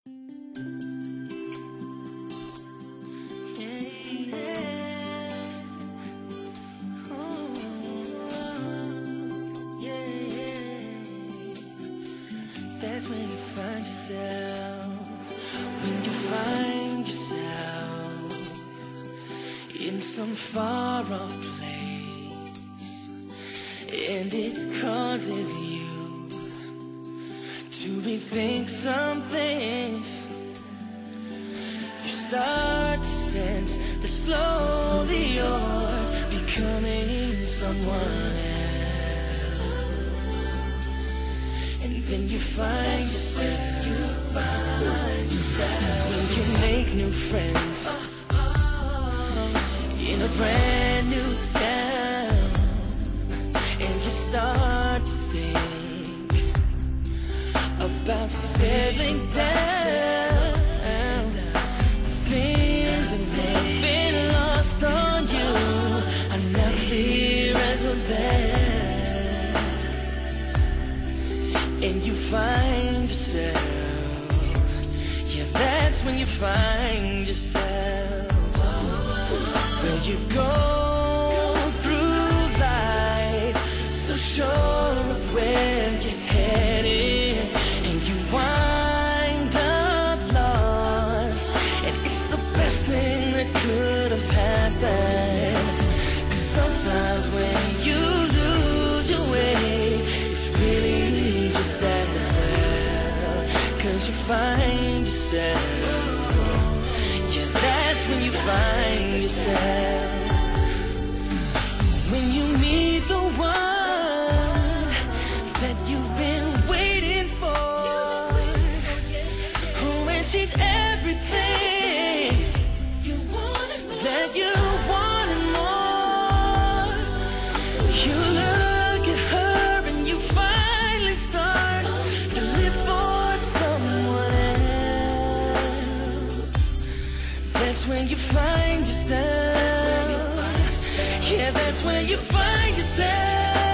That's when you find yourself, when you find yourself in some far-off place, and it causes you to rethink some things. You start to sense that slowly you're becoming someone else. And then you find yourself, when you make new friends in a brand new town, and you start to think about settling down. Things that have been lost on you are now clear as a bell. And you find yourself, yeah, that's when you find yourself, where you go through life so sure of where you're headed, and you wind up lost, and it's the best thing that could have happened. 'Cause sometimes when you lose your way, it's really just as well, 'cause you find yourself, yeah, that's when you find yourself, when you meet the one that you've been waiting for, when she's everything that you wanted more. You look at her and you finally start to live for someone else. That's when you find yourself. Yeah, that's when you find yourself.